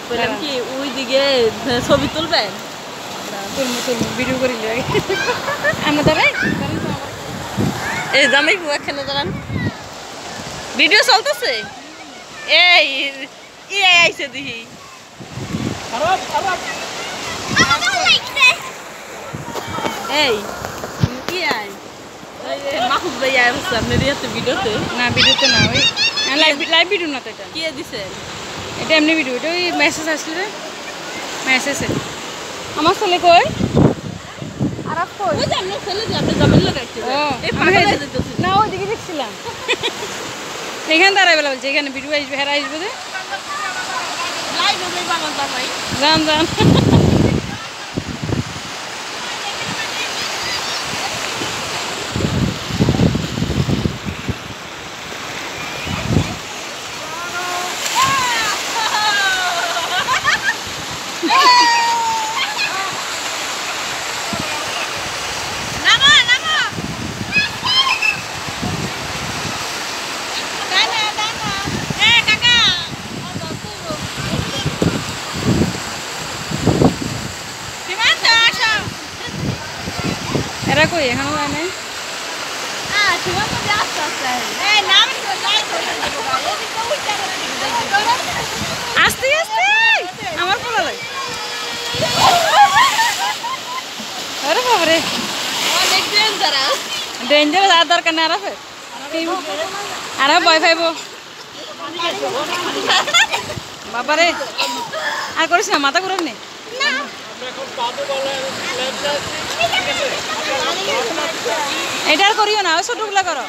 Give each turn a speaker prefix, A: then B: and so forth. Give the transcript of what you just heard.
A: বললাম কি ওই দিকে ছবি তুলবেন
B: তুলমু ভিডিও করিলে আমরা দাঁড়াই
A: এই জামাই এখানে দাঁড়ান ভিডিও চলতেছে এই আইছে দেখি এই কি আই মাহফুজ ভাই আসছে আপনার ইয়াতে ভিডিওতে
B: না ভিডিওতে না ওই লাইভ ভিডিও না তো এটা
A: কি দিছে
B: এটা এমনি ভিডিও এটা ওই মেসেজ আসছিল মেসেজে আমার ছেলে কই আর কই
A: ওই যে আপনার ছেলে যে আপনি জামিন লাগাইছে এই পাগল হয়ে যেতেছে
B: না ওইদিকে দেখছিলাম এখানে দাঁড়াই বেলা বলছে এখানে ভিডিও আসবে হেরা আসবে যে
A: লাইভ হবে পাগল জামাই
B: যান যান এরা কই এখানে যায় নাই আস্তে আস্তে আমার পোলা লাগে আরে বাবারে
A: অনেক ডেঞ্জারাস
B: ডেঞ্জারাস আর দরকার না আরাফে আর ভয় পাইব বাবারে আর করিস না মাথা ঘুরাবি না এটা আর করিও না ছোটগুলা করো